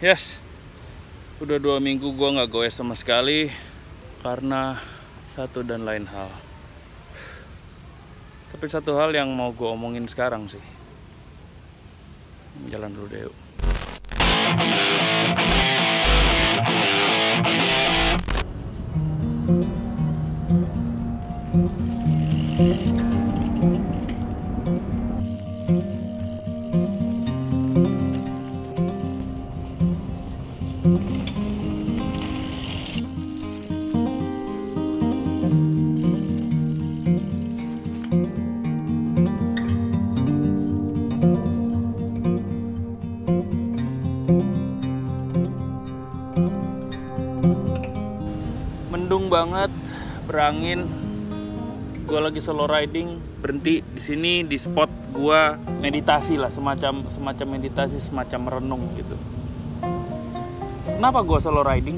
Yes, udah 2 minggu gue nggak goes sama sekali karena satu dan lain hal. Tapi satu hal yang mau gue omongin sekarang sih. Jalan dulu deh yuk. Mendung banget, berangin. Gue lagi solo riding, berhenti di sini di spot gue meditasi lah, semacam meditasi, semacam merenung gitu. Kenapa gue solo riding?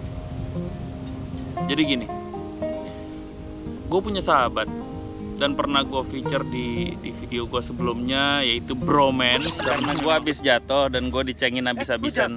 Jadi gini, gue punya sahabat dan pernah gue feature di video gue sebelumnya, yaitu bromance, karena gue habis jatuh dan gue dicengin habis-habisan.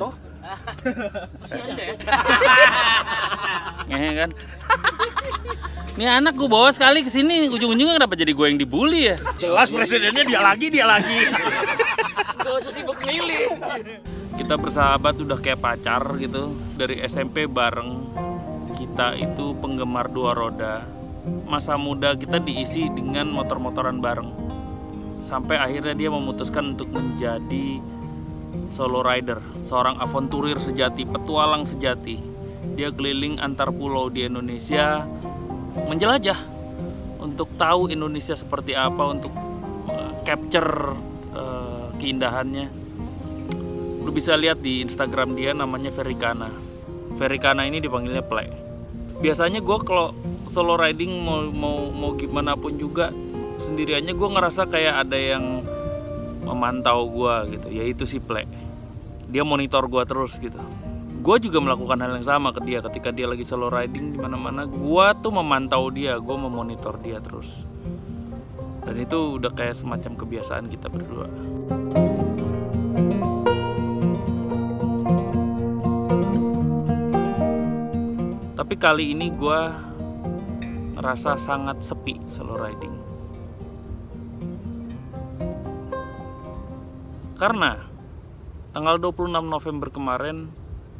Ngehe kan? Ini anak gue bawa sekali ke sini, ujung-ujungnya kenapa jadi gue yang dibully ya? Jelas presidennya dia lagi. Gak usah sibuk milih. Kita bersahabat udah kayak pacar gitu. Dari SMP bareng. Kita itu penggemar 2 roda. Masa muda kita diisi dengan motor-motoran bareng. Sampai akhirnya dia memutuskan untuk menjadi solo rider, seorang aventurir sejati, petualang sejati. Dia keliling antar pulau di Indonesia, menjelajah untuk tahu Indonesia seperti apa, untuk capture keindahannya. Lu bisa lihat di Instagram dia, namanya Ferikana. Ferikana ini dipanggilnya Plek. Biasanya gue kalau solo riding mau gimana pun juga sendiriannya, gue ngerasa kayak ada yang memantau gue gitu, yaitu si Plek. Dia monitor gue terus gitu. Gue juga melakukan hal yang sama ke dia ketika dia lagi solo riding di mana-mana. Gue tuh memantau dia, gue memonitor dia terus. Dan itu udah kayak semacam kebiasaan kita berdua. Tapi kali ini gue ngerasa sangat sepi solo riding. Karena tanggal 26 November kemarin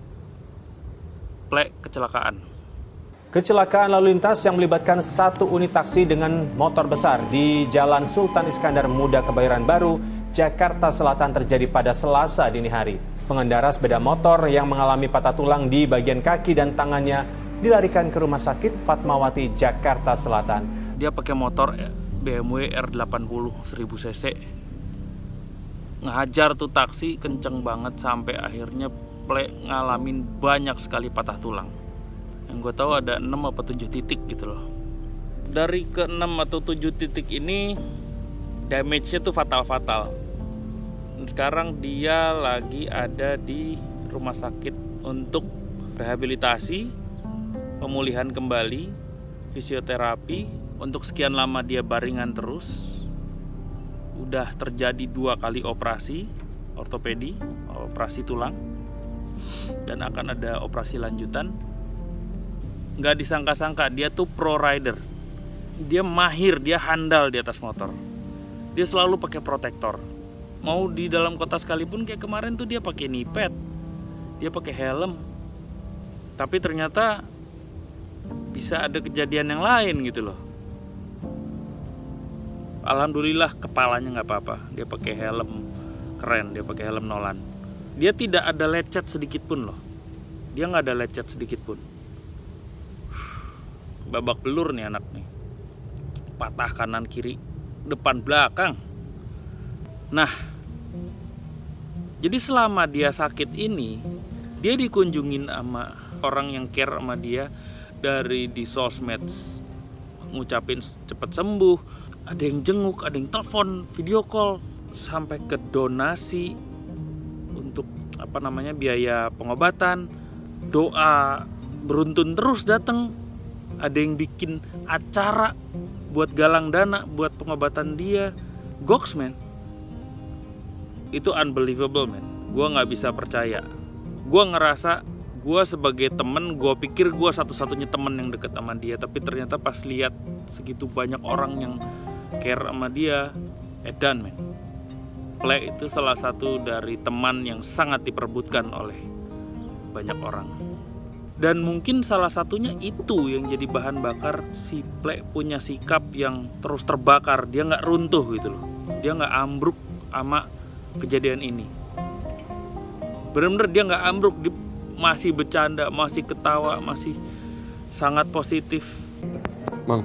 Plek kecelakaan. Kecelakaan lalu lintas yang melibatkan 1 unit taksi dengan motor besar di Jalan Sultan Iskandar Muda, Kebayoran Baru, Jakarta Selatan terjadi pada Selasa dini hari. Pengendara sepeda motor yang mengalami patah tulang di bagian kaki dan tangannya dilarikan ke Rumah Sakit Fatmawati, Jakarta Selatan. Dia pakai motor BMW R80 1000 cc. Ngehajar tuh taksi kenceng banget sampai akhirnya Plek ngalamin banyak sekali patah tulang. Yang gue tahu ada 6 atau 7 titik gitu loh. Dari ke 6 atau 7 titik ini damage-nya tuh fatal-fatal. Dan sekarang dia lagi ada di rumah sakit untuk rehabilitasi, pemulihan kembali, fisioterapi. Untuk sekian lama dia baringan terus. Udah terjadi 2 kali operasi ortopedi, operasi tulang, dan akan ada operasi lanjutan. Nggak disangka-sangka dia tuh pro rider. Dia mahir, dia handal di atas motor. Dia selalu pakai protektor. Mau di dalam kota sekalipun, kayak kemarin tuh dia pakai knee pad, dia pakai helm. Tapi ternyata bisa ada kejadian yang lain gitu loh. Alhamdulillah kepalanya nggak apa-apa. Dia pakai helm keren, dia pakai helm Nolan. Dia tidak ada lecet sedikit pun loh. Dia nggak ada lecet sedikit pun. Babak belur nih anak nih. Patah kanan kiri, depan belakang. Nah, jadi selama dia sakit ini, dia dikunjungin sama orang yang care sama dia. Dari di sosmed ngucapin cepet sembuh, ada yang jenguk, ada yang telepon, video call, sampai ke donasi untuk biaya pengobatan. Doa beruntun terus datang. Ada yang bikin acara buat galang dana buat pengobatan dia. Goks, man. Itu unbelievable, man. Gue nggak bisa percaya Gue ngerasa gue sebagai temen, gue pikir gue satu-satunya temen yang deket sama dia, tapi ternyata pas lihat segitu banyak orang yang care sama dia, edan men. Ple itu salah satu dari teman yang sangat diperebutkan oleh banyak orang. Dan mungkin salah satunya itu yang jadi bahan bakar si Ple punya sikap yang terus terbakar. Dia nggak runtuh gitu loh. Dia nggak ambruk sama kejadian ini. Bener-bener dia nggak ambruk, dia masih bercanda, masih ketawa, masih sangat positif. Mang.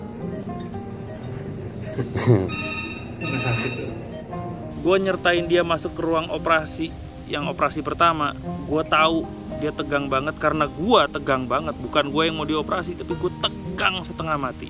Gue nyertain dia masuk ke ruang operasi, yang operasi pertama. Gue tahu dia tegang banget karena gue tegang banget. Bukan gue yang mau dioperasi, tapi gue tegang setengah mati.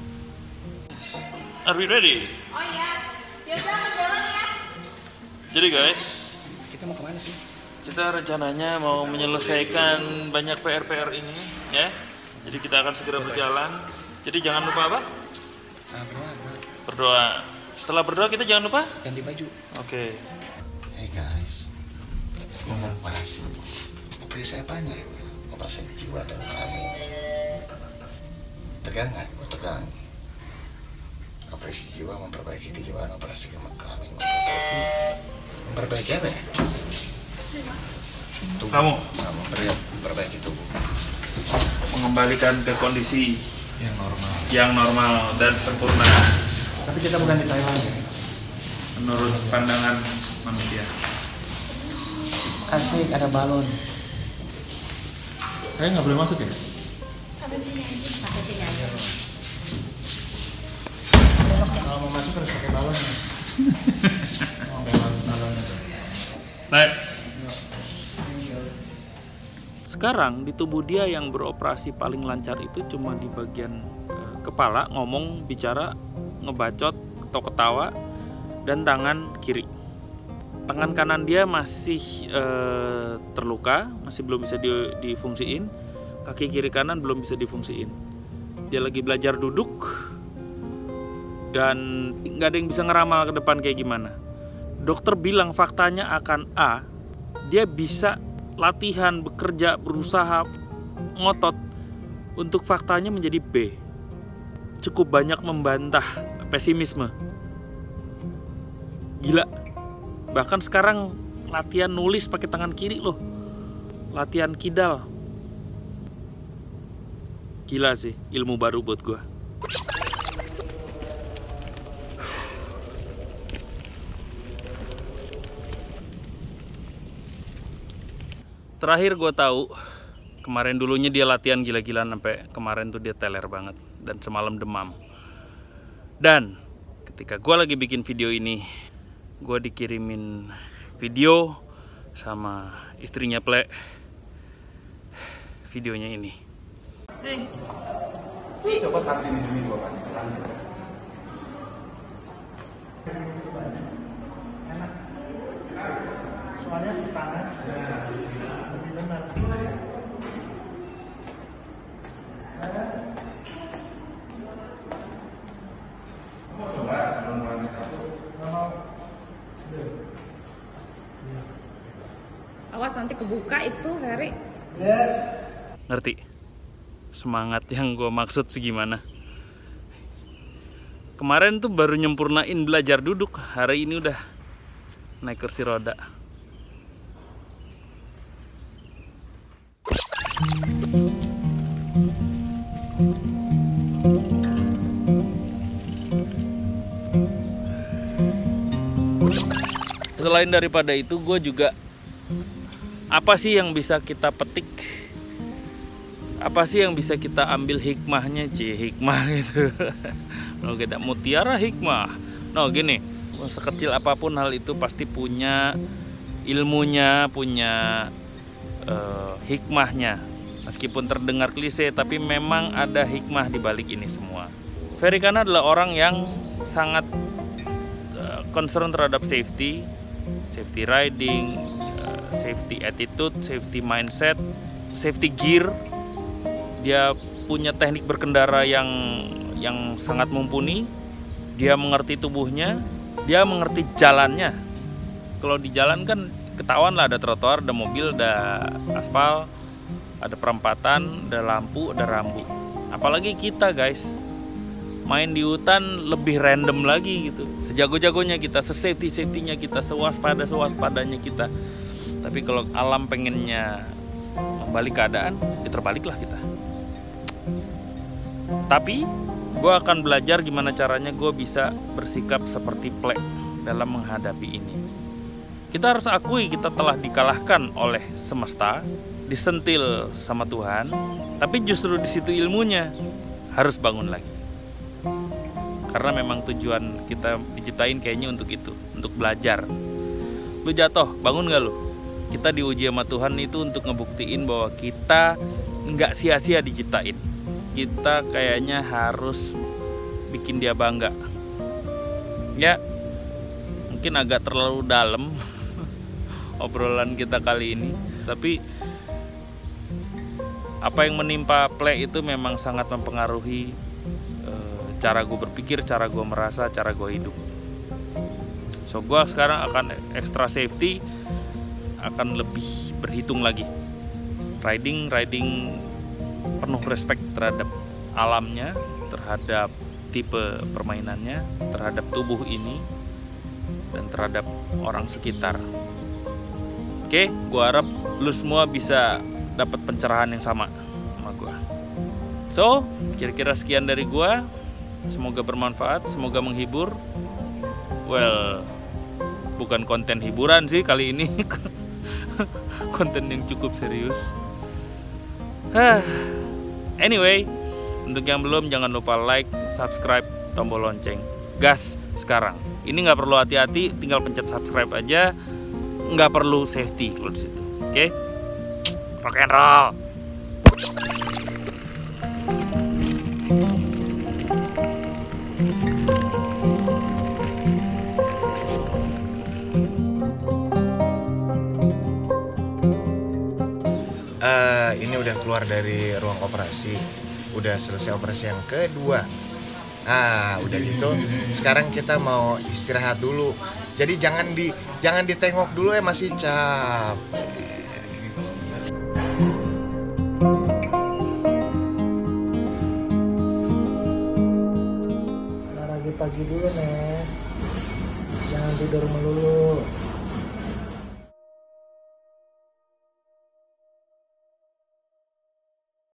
Are we ready? Oh iya, yaudah aku jalan ya. Jadi guys, Kita mau kemana sih? kita rencananya mau menyelesaikan banyak PR-PR ini, ya. Jadi kita akan segera berjalan. Jadi jangan lupa apa? Berdoa. Berdoa. Setelah berdoa kita jangan lupa Ganti baju. Oke. Hey guys, gue mau operasi. Operasi apanya? Operasi jiwa dan kelamin. Tegang nggak? Gue tegang. Operasi jiwa memperbaiki kejiwaan, operasi kelamin memperbaiki apa ya? Tubuh. Kamu? Nah, memperbaiki tubuh Mengembalikan ke kondisi yang normal. yang normal dan sempurna Tapi kita bukan di Thailand ya. menurut pandangan manusia. Asik, ada balon. Saya nggak boleh masuk ya? Sampai sini aja. Sampai sini aja. Kalau mau masuk harus pakai balon. Mau balonnya. Baik. Sekarang di tubuh dia yang beroperasi paling lancar itu cuma di bagian kepala, ngomong, bicara, ngebacot, atau ketawa, dan tangan kiri. Tangan kanan dia masih terluka, masih belum bisa difungsiin. Kaki kiri kanan belum bisa difungsiin. Dia lagi belajar duduk dan nggak ada yang bisa ngeramal ke depan kayak gimana. Dokter bilang faktanya akan A, dia bisa latihan, bekerja, berusaha, ngotot untuk faktanya menjadi B. Cukup banyak membantah pesimisme. Gila. Bahkan sekarang latihan nulis pakai tangan kiri loh. Latihan kidal. Gila sih, ilmu baru buat gua. Terakhir gue tahu, kemarin dulunya dia latihan gila-gilaan sampai kemarin tuh dia teler banget dan semalam demam. Dan ketika gue lagi bikin video ini, gue dikirimin video sama istrinya Ple. Videonya ini. Coba kaki di sini gua kan. Soalnya tangan lebih benar. Awas nanti kebuka itu, Ferry. Yes. Ngerti? Semangat yang gue maksud segimana. Kemarin tuh baru nyempurnain belajar duduk, hari ini udah naik kursi roda. Selain daripada itu, gue juga apa sih yang bisa kita petik? Apa sih yang bisa kita ambil hikmahnya? Hikmah gitu. No, kita mutiara hikmah. No, gini, sekecil apapun hal itu pasti punya ilmunya, punya hikmahnya. Meskipun terdengar klise, tapi memang ada hikmah di balik ini semua. Ferry Kana adalah orang yang sangat concern terhadap safety riding, safety attitude, safety mindset, safety gear. Dia punya teknik berkendara yang sangat mumpuni. Dia mengerti tubuhnya, dia mengerti jalannya. Kalau di jalan kan ketahuan lah ada trotoar, ada mobil, ada aspal, ada perempatan, ada lampu, ada rambu. Apalagi kita guys, main di hutan lebih random lagi gitu. Sejago-jagonya kita, sesafety-safety-nya kita, sewaspadanya kita. Tapi kalau alam pengennya membalik keadaan, ya terbaliklah kita. Tapi gue akan belajar gimana caranya gue bisa bersikap seperti Plek dalam menghadapi ini. Kita harus akui kita telah dikalahkan oleh semesta, disentil sama Tuhan, tapi justru di situ ilmunya harus bangun lagi. Karena memang tujuan kita diciptain kayaknya untuk itu, untuk belajar. Lu jatuh, bangun gak lu? Kita diuji sama Tuhan itu untuk ngebuktiin bahwa kita nggak sia-sia diciptain. Kita kayaknya harus bikin dia bangga. Ya, mungkin agak terlalu dalam obrolan kita kali ini. Tapi apa yang menimpa Plek itu memang sangat mempengaruhi cara gue berpikir, cara gue merasa, cara gue hidup. So gue sekarang akan extra safety, akan lebih berhitung lagi. Riding penuh respect terhadap alamnya, terhadap tipe permainannya, terhadap tubuh ini, dan terhadap orang sekitar. Oke, gue harap lu semua bisa dapat pencerahan yang sama gue. So, kira-kira sekian dari gue. Semoga bermanfaat, semoga menghibur. Well, bukan konten hiburan sih kali ini. Konten yang cukup serius. Anyway, untuk yang belum jangan lupa like, subscribe, tombol lonceng. Gas sekarang. Ini nggak perlu hati-hati, tinggal pencet subscribe aja. Nggak perlu safety kalau di situ. Oke? Rock and roll. Ini udah keluar dari ruang operasi, udah selesai operasi yang kedua. Udah gitu, sekarang kita mau istirahat dulu. Jadi jangan ditengok dulu ya, masih capek. Olahraga pagi dulu, Nes. Jangan tidur melulu.